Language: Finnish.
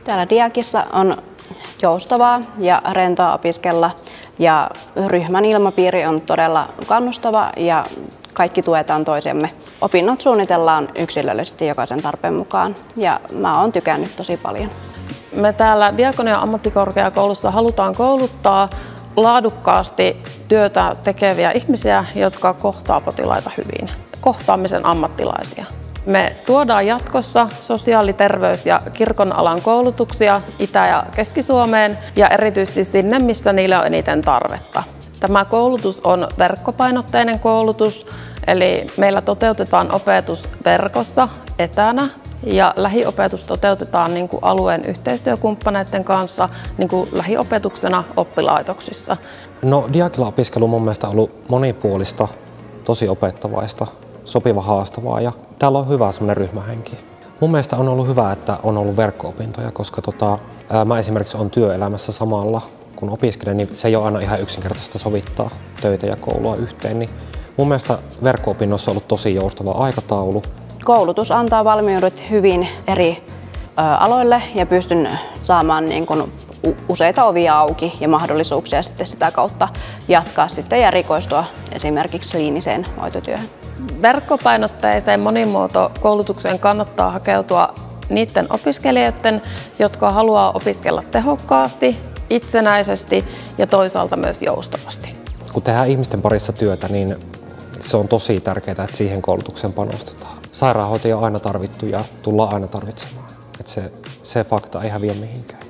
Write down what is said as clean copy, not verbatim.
Täällä Diakissa on joustavaa ja rentoa opiskella ja ryhmän ilmapiiri on todella kannustava ja kaikki tuetaan toisemme. Opinnot suunnitellaan yksilöllisesti jokaisen tarpeen mukaan ja mä oon tykännyt tosi paljon. Me täällä Diakonian ammattikorkeakoulussa halutaan kouluttaa laadukkaasti työtä tekeviä ihmisiä, jotka kohtaa potilaita hyvin. Kohtaamisen ammattilaisia. Me tuodaan jatkossa sosiaali-, terveys- ja kirkon alan koulutuksia Itä- ja Keski-Suomeen ja erityisesti sinne, missä niillä on eniten tarvetta. Tämä koulutus on verkkopainotteinen koulutus, eli meillä toteutetaan opetus verkossa etänä ja lähiopetus toteutetaan alueen yhteistyökumppaneiden kanssa lähiopetuksena oppilaitoksissa. No, Diakilla opiskelu on mun mielestä ollut monipuolista, tosi opettavaista, sopiva haastavaa ja täällä on hyvä semmoinen ryhmähenki. Mun mielestä on ollut hyvä, että on ollut verkko-opintoja, koska mä esimerkiksi olen työelämässä samalla kun opiskelen, niin se ei ole aina ihan yksinkertaista sovittaa töitä ja koulua yhteen. Niin mun mielestä verkko-opinnoissa on ollut tosi joustava aikataulu. Koulutus antaa valmiudet hyvin eri aloille ja pystyn saamaan useita ovia auki ja mahdollisuuksia sitten sitä kautta jatkaa sitten ja erikoistua esimerkiksi kliiniseen hoitotyöhön. Verkkopainotteiseen monimuotokoulutukseen kannattaa hakeutua niiden opiskelijoiden, jotka haluaa opiskella tehokkaasti, itsenäisesti ja toisaalta myös joustavasti. Kun tehdään ihmisten parissa työtä, niin se on tosi tärkeää, että siihen koulutukseen panostetaan. Sairaanhoitajia on aina tarvittu ja tullaan aina tarvitsemaan. Se fakta ei häviä mihinkään.